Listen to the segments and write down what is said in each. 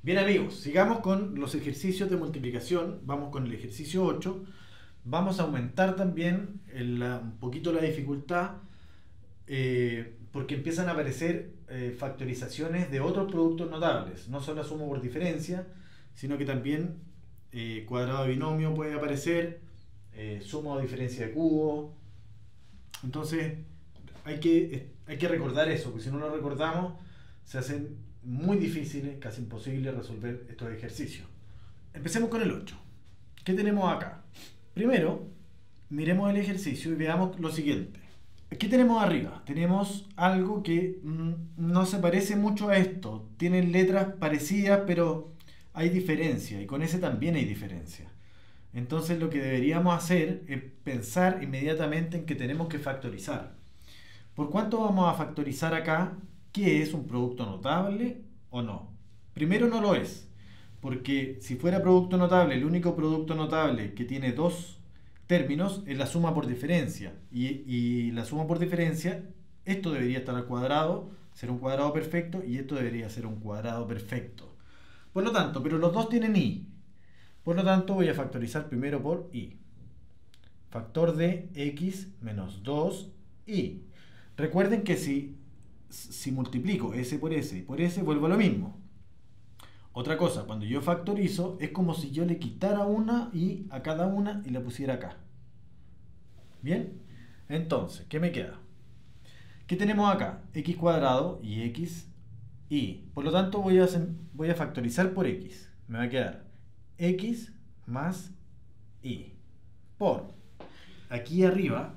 Bien amigos, sigamos con los ejercicios de multiplicación. Vamos con el ejercicio 8. Vamos a aumentar también un poquito la dificultad porque empiezan a aparecer factorizaciones de otros productos notables. No solo suma por diferencia, sino que también cuadrado de binomio puede aparecer, suma o diferencia de cubo. Entonces hay que recordar eso, porque si no lo recordamos se hacen muy difíciles, casi imposible resolver estos ejercicios. Empecemos con el 8. ¿Qué tenemos acá? Primero, miremos el ejercicio y veamos lo siguiente. ¿Qué tenemos arriba? Tenemos algo que no se parece mucho a esto. Tienen letras parecidas, pero hay diferencia, y con ese también hay diferencia. Entonces lo que deberíamos hacer es pensar inmediatamente en que tenemos que factorizar. ¿Por cuánto vamos a factorizar acá? ¿Qué es un producto notable o no? Primero no lo es, porque si fuera producto notable, el único producto notable que tiene dos términos es la suma por diferencia. Y la suma por diferencia, esto debería estar al cuadrado, ser un cuadrado perfecto, y esto debería ser un cuadrado perfecto. Por lo tanto, pero los dos tienen i. Por lo tanto, voy a factorizar primero por i. Factor de x menos 2i. Recuerden que si multiplico s por s y por s, vuelvo a lo mismo. Otra cosa, cuando yo factorizo, es como si yo le quitara una i a cada una y la pusiera acá. ¿Bien? Entonces, ¿qué me queda? ¿Qué tenemos acá? X cuadrado y x y. Por lo tanto, voy a factorizar por x. Me va a quedar x más y. Por. Aquí arriba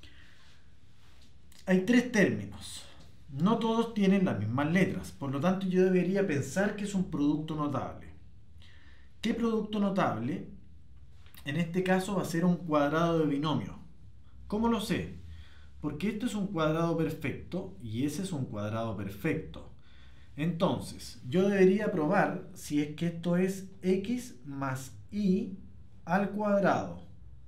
hay tres términos. No todos tienen las mismas letras, por lo tanto yo debería pensar que es un producto notable. ¿Qué producto notable? En este caso va a ser un cuadrado de binomio. ¿Cómo lo sé? Porque esto es un cuadrado perfecto y ese es un cuadrado perfecto. Entonces, yo debería probar si es que esto es x más y al cuadrado.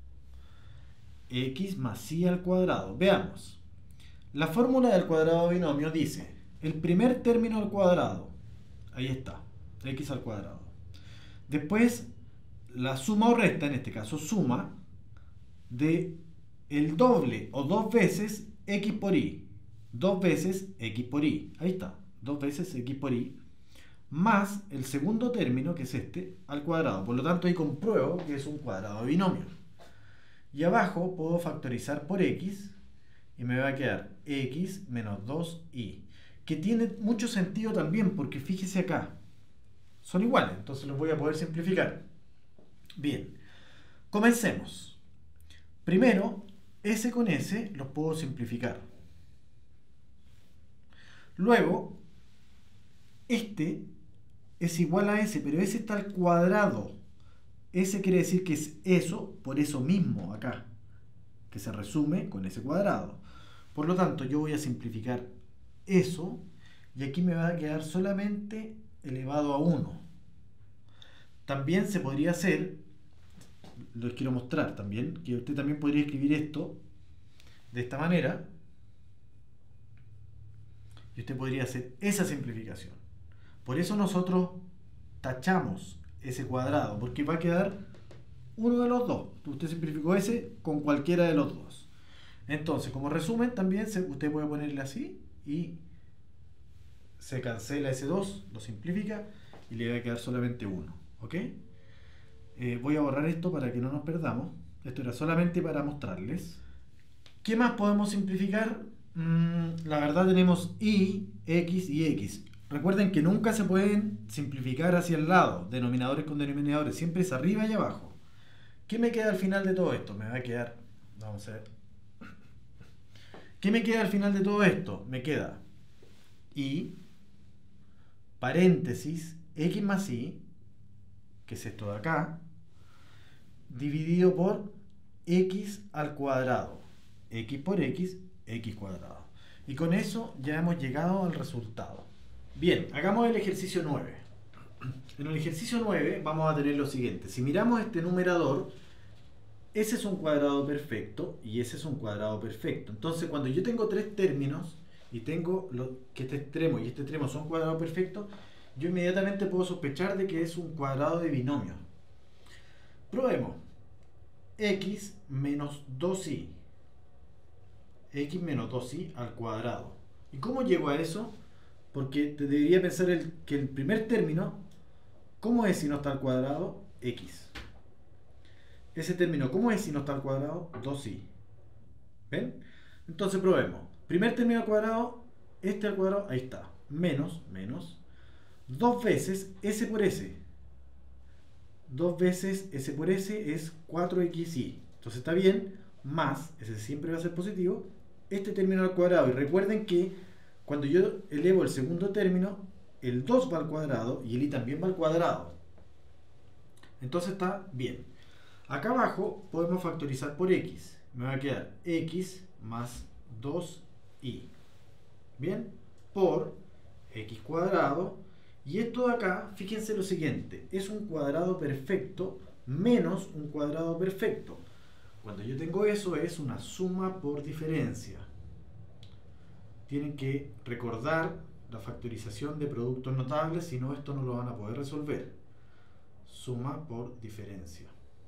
X más y al cuadrado. Veamos. La fórmula del cuadrado de binomio dice el primer término al cuadrado, ahí está, x al cuadrado. Después, la suma o resta, en este caso suma, de el doble o dos veces x por y. Dos veces x por y, ahí está, dos veces x por y, más el segundo término, que es este, al cuadrado. Por lo tanto, ahí compruebo que es un cuadrado de binomio. Y abajo puedo factorizar por x, y me va a quedar x menos 2y, que tiene mucho sentido también, porque fíjese acá, son iguales, entonces los voy a poder simplificar. Bien, comencemos. Primero, s con s los puedo simplificar. Luego, este es igual a s, pero s está al cuadrado. S quiere decir que es eso, por eso mismo acá, que se resume con ese cuadrado. Por lo tanto, yo voy a simplificar eso y aquí me va a quedar solamente elevado a 1. También se podría hacer, les quiero mostrar también, que usted también podría escribir esto de esta manera y usted podría hacer esa simplificación. Por eso nosotros tachamos ese cuadrado, porque va a quedar uno de los dos. Usted simplificó ese con cualquiera de los dos. Entonces, como resumen, también usted puede ponerle así y se cancela ese 2, lo simplifica y le va a quedar solamente 1. ¿Ok? Voy a borrar esto para que no nos perdamos. Esto era solamente para mostrarles. ¿Qué más podemos simplificar? La verdad tenemos y, x y x. Recuerden que nunca se pueden simplificar hacia el lado, denominadores con denominadores, siempre es arriba y abajo. ¿Qué me queda al final de todo esto? Me va a quedar, vamos a ver. ¿Qué me queda al final de todo esto? Me queda y, paréntesis, x más y, que es esto de acá, dividido por x al cuadrado. X por x, x cuadrado. Y con eso ya hemos llegado al resultado. Bien, hagamos el ejercicio 9. En el ejercicio 9 vamos a tener lo siguiente. Si miramos este numerador, ese es un cuadrado perfecto y ese es un cuadrado perfecto. Entonces, cuando yo tengo tres términos y tengo que este extremo y este extremo son cuadrados perfectos, yo inmediatamente puedo sospechar de que es un cuadrado de binomio. Probemos. X menos 2y. X menos 2y al cuadrado. ¿Y cómo llego a eso? Porque te debería pensar que el primer término, ¿cómo es si no está al cuadrado? X. Ese término, ¿cómo es si no está al cuadrado? 2y. ¿Ven? Entonces probemos. Primer término al cuadrado, este al cuadrado, ahí está. Menos, menos. 2 veces s por s. 2 veces s por s es 4xy. Entonces está bien. Más, ese siempre va a ser positivo, este término al cuadrado. Y recuerden que cuando yo elevo el segundo término, el 2 va al cuadrado y el y también va al cuadrado. Entonces está bien. Acá abajo podemos factorizar por x. Me va a quedar x más 2y. Bien, por x cuadrado. Y esto de acá, fíjense lo siguiente, es un cuadrado perfecto menos un cuadrado perfecto. Cuando yo tengo eso es una suma por diferencia. Tienen que recordar la factorización de productos notables, si no esto no lo van a poder resolver. Suma por diferencia.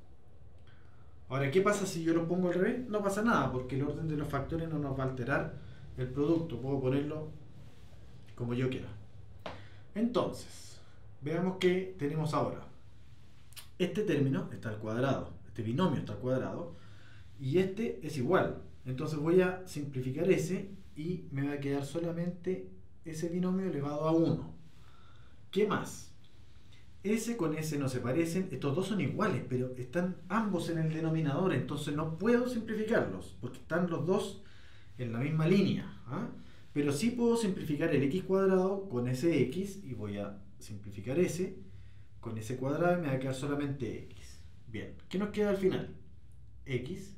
Ahora, ¿qué pasa si yo lo pongo al revés? No pasa nada, porque el orden de los factores no nos va a alterar el producto. Puedo ponerlo como yo quiera. Entonces, veamos qué tenemos ahora. Este término está al cuadrado, este binomio está al cuadrado, y este es igual. Entonces voy a simplificar ese y me va a quedar solamente ese binomio elevado a 1. ¿Qué más? S con S no se parecen, estos dos son iguales, pero están ambos en el denominador, entonces no puedo simplificarlos, porque están los dos en la misma línea. ¿Ah? Pero sí puedo simplificar el x cuadrado con ese x, y voy a simplificar ese con ese cuadrado y me va a quedar solamente x. Bien, ¿qué nos queda al final? X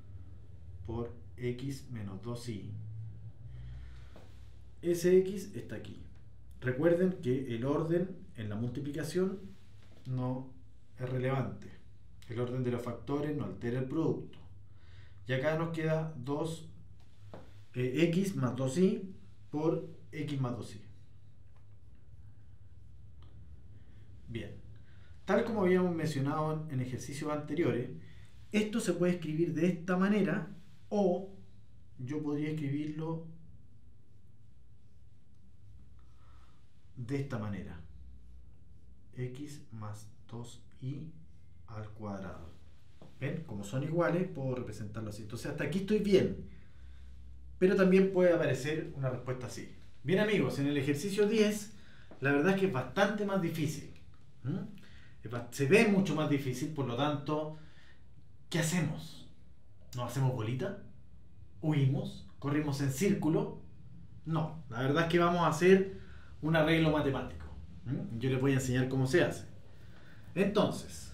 por x menos 2y. Ese x está aquí. Recuerden que el orden en la multiplicación no es relevante. El orden de los factores no altera el producto. Y acá nos queda 2 x más 2y por x más 2y. Bien, tal como habíamos mencionado en ejercicios anteriores, esto se puede escribir de esta manera, o yo podría escribirlo de esta manera: x más 2y al cuadrado. ¿Ven? Como son iguales, puedo representarlo así. Entonces hasta aquí estoy bien. Pero también puede aparecer una respuesta así. Bien, amigos, en el ejercicio 10, la verdad es que es bastante más difícil. Se ve mucho más difícil, por lo tanto, ¿qué hacemos? ¿Nos hacemos bolita? ¿Huimos? ¿Corrimos en círculo? No, la verdad es que vamos a hacer un arreglo matemático. Yo les voy a enseñar cómo se hace. Entonces,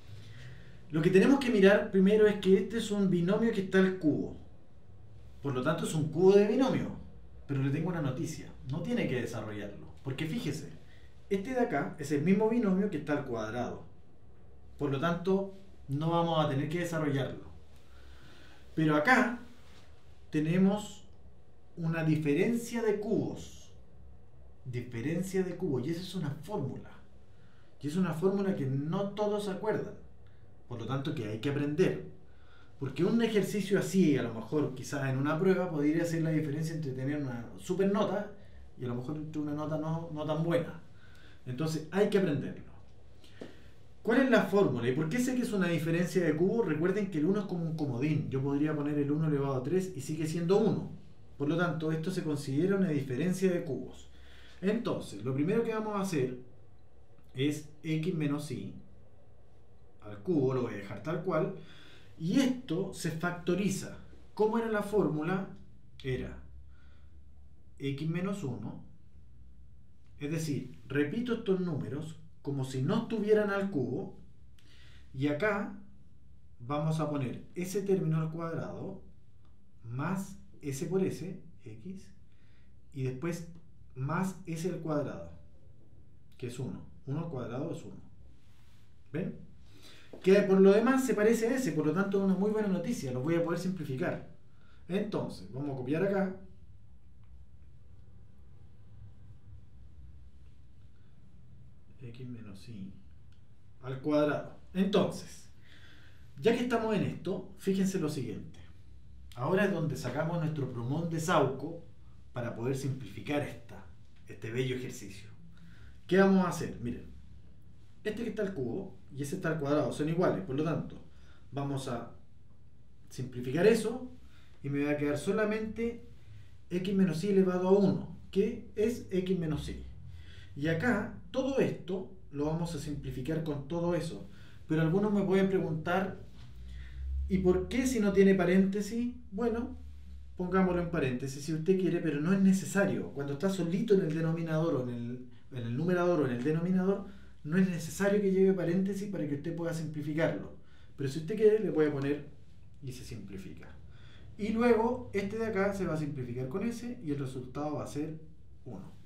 lo que tenemos que mirar primero es que este es un binomio que está al cubo. Por lo tanto es un cubo de binomio. Pero le tengo una noticia: no tiene que desarrollarlo. Porque fíjese, este de acá es el mismo binomio que está al cuadrado. Por lo tanto, no vamos a tener que desarrollarlo. Pero acá tenemos una diferencia de cubos. Diferencia de cubos. Y esa es una fórmula. Y es una fórmula que no todos se acuerdan. Por lo tanto, que hay que aprender. Porque un ejercicio así, a lo mejor quizás en una prueba, podría ser la diferencia entre tener una super nota y a lo mejor entre una nota no tan buena. Entonces hay que aprenderlo. ¿Cuál es la fórmula? ¿Y por qué sé que es una diferencia de cubos? Recuerden que el 1 es como un comodín. Yo podría poner el 1 elevado a 3 y sigue siendo 1. Por lo tanto, esto se considera una diferencia de cubos. Entonces, lo primero que vamos a hacer es x menos y al cubo, lo voy a dejar tal cual. Y esto se factoriza. ¿Cómo era la fórmula? Era x menos 1. Es decir, repito estos números como si no estuvieran al cubo. Y acá vamos a poner ese término al cuadrado más s por s, x. Y después más s al cuadrado, que es 1. 1 al cuadrado es 1. ¿Ven? Que por lo demás se parece a ese, por lo tanto es una muy buena noticia, lo voy a poder simplificar. Entonces, vamos a copiar acá. x menos y al cuadrado. Entonces, ya que estamos en esto, fíjense lo siguiente. Ahora es donde sacamos nuestro plumón de Sauco para poder simplificar este bello ejercicio. ¿Qué vamos a hacer? Miren, este que está al cubo y ese está al cuadrado son iguales, por lo tanto, vamos a simplificar eso y me va a quedar solamente x menos y elevado a 1, que es x menos y. Y acá, todo esto lo vamos a simplificar con todo eso. Pero algunos me pueden preguntar, ¿y por qué si no tiene paréntesis? Bueno, pongámoslo en paréntesis si usted quiere, pero no es necesario. Cuando está solito en el denominador o en el numerador o en el denominador, no es necesario que lleve paréntesis para que usted pueda simplificarlo. Pero si usted quiere, le puede poner y se simplifica. Y luego, este de acá se va a simplificar con ese y el resultado va a ser 1.